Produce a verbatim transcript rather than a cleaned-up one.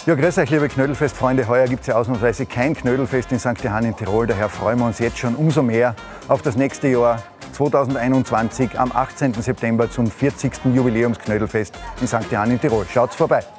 Ja, grüß euch, liebe Knödelfest-Freunde. Heuer gibt es ja ausnahmsweise kein Knödelfest in Sankt Johann in Tirol. Daher freuen wir uns jetzt schon umso mehr auf das nächste Jahr zweitausendeinundzwanzig am achtzehnten September zum vierzigsten Jubiläumsknödelfest in Sankt Johann in Tirol. Schaut's vorbei!